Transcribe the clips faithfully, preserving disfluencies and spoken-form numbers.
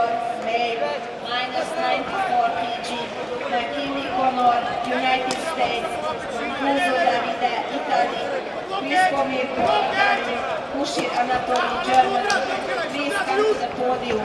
Conor, male, minus ninety-four kilograms. McKinney Conor, United States. Muzo Davide, Italy. Prisco Mirko, Italy. Kushir Anatoly, Germany. Please come to the podium.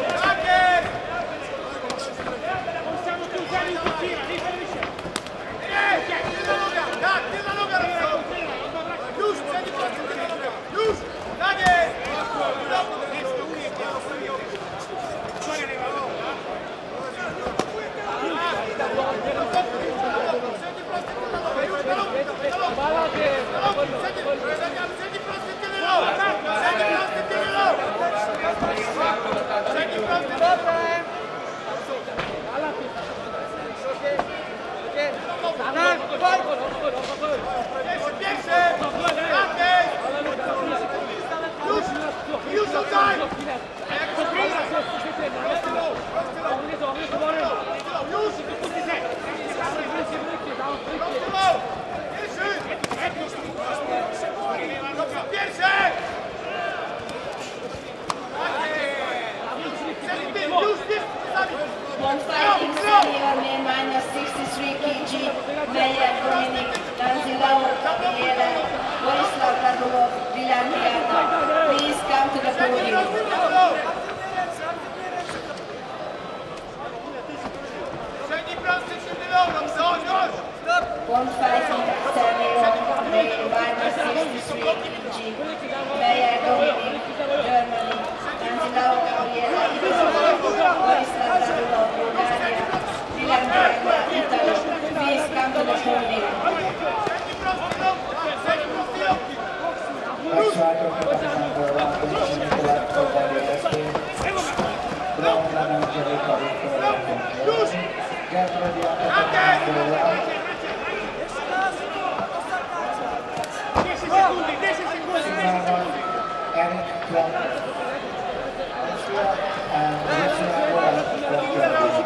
One fighting senior male minus sixty-three kilograms, Meyer Dominik, Lanzilao, Gabriela, Borislav Radulov, Dylan Biata. Please come to the podium. One fighting senior male minus sixty-three kilograms, Meyer Dominik, Germany, Lanzilao, Gabriela, Borislav Radulov, Bulgaria, Dylan Biata, Italy. Please come to the podium. Next rider comes number one position in the left for body wrestling. Brown Lana Angelica Victoria from Germany. Get ready on the number one. Eric from Austria and Lucia Roland from Germany.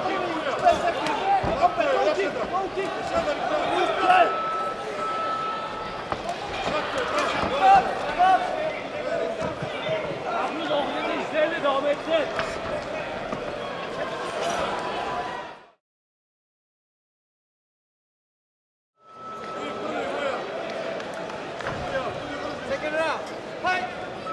Second round. Fight.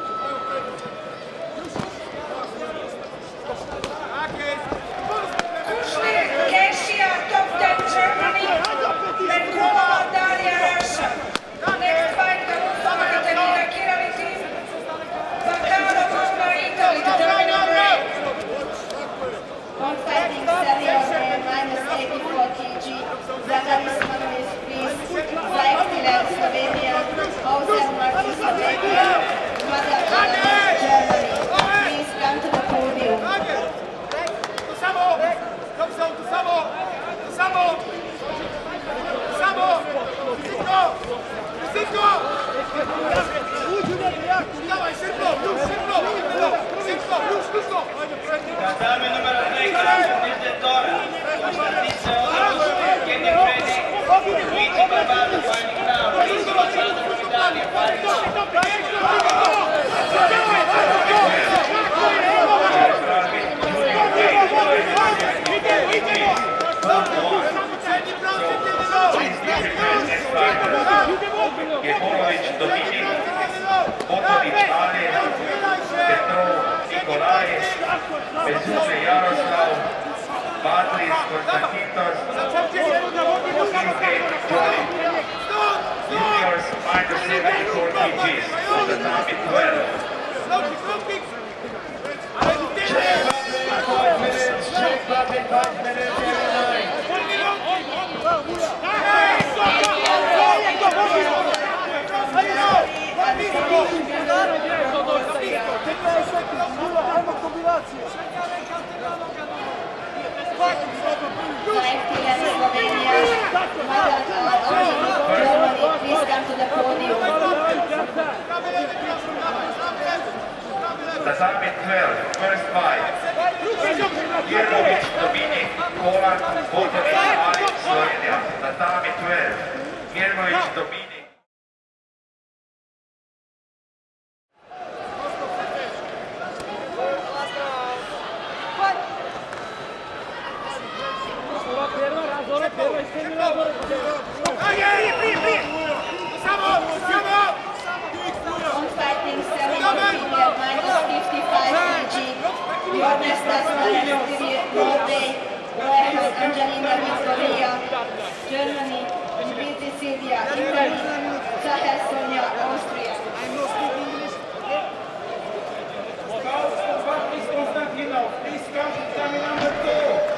Asia top ten Germany, Petrova Daria Russia. Next fight comes from Katerina Kiraviti, Vakaro Moscow Italy to terminal break. One fighting senior male minus eighty-four kilograms, Zagaris Manolis, please. Five Tilan Slovenia, Ozan Martin Slovenia, Mada Germany. Please come to the podium. Tatami numero tre, il dettora, Patrizia Oro, Kenny Freddy, Luigi Barbado, Fighting Crown, Luigi Gonzalo from Italia, Fighting Jeponovic Dominik, Popovic Ale, Petrov Nikolaje, Bezuse Jaroslav, Patris Konstantinos, Silke Joy. Juniors minus seventy-four kilograms, tatami twelve. Five minutes, Jake Bucket, five minutes, nine. Please come to the podium. Tatami twelve, first fight. Jermovic Dominik, Poland, Botovic Alex, Slovenia. Tatami twelve, Jermovic Dominik. Fight. On fighting seven period minus fifty-five kilograms. Your next national period Norway, Royal Angelina Victoria, Germany, Bilti Silvia, Italy, Sahel Sonia, Austria. Please come to dummy number two.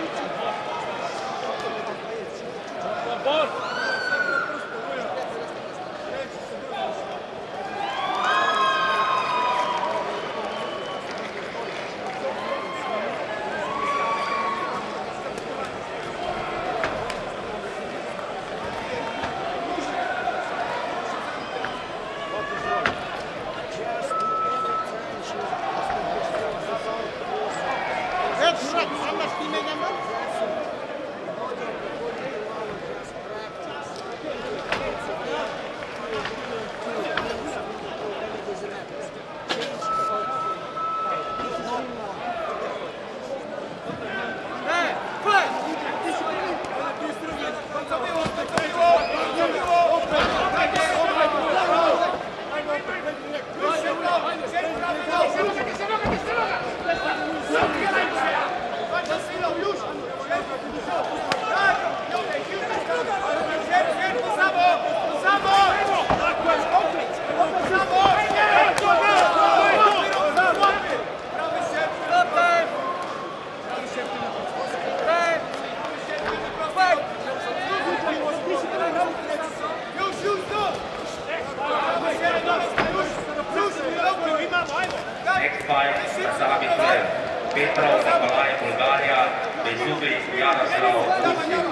Next fight, Sami Tver, Petrov Nikolai, Bulgaria, Vesuvij Yaroslav, Russia.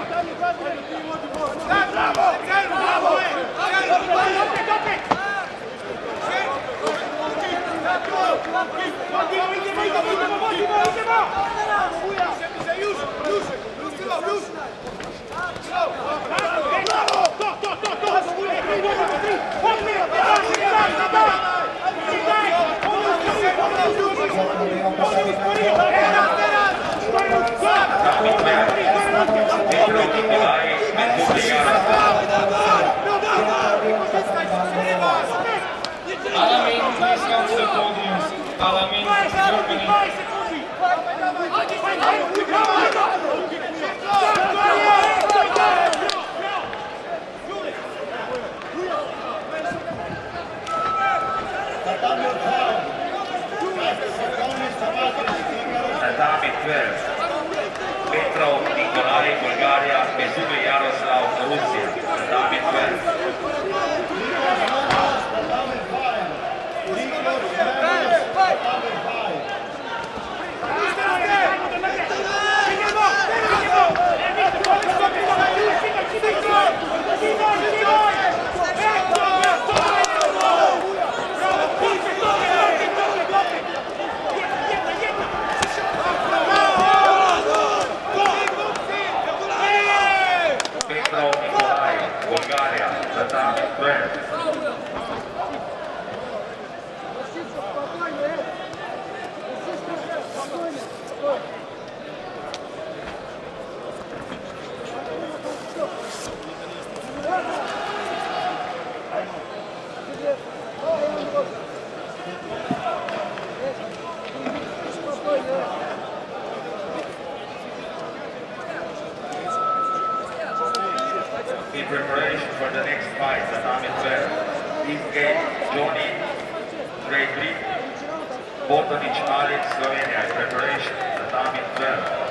Petrov Nikolai, Vesuvij Yaroslav. Alamin, please come to the podium. Alamin, Germany. Sami Tver, Petrov Nikolai, Bulgaria, Vesuvij Yaroslav, Russia. Sami Tver. Petrov Nikolai, Bulgaria, Sami Tver. In preparation for the next fight, Sami Tver, East Gate, Johnny, Great Britain, Botanic, Alex, Slovenia. In preparation, Sami Tver.